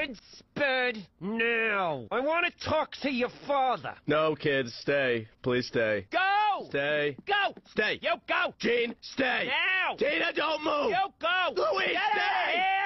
Bird, Spud, now. I want to talk to your father. No, kids, stay. Please stay. Go! Stay. Go! Stay. You go! Gene, stay. Now! Tina, don't move. You go! Louise, Get out of stay! here!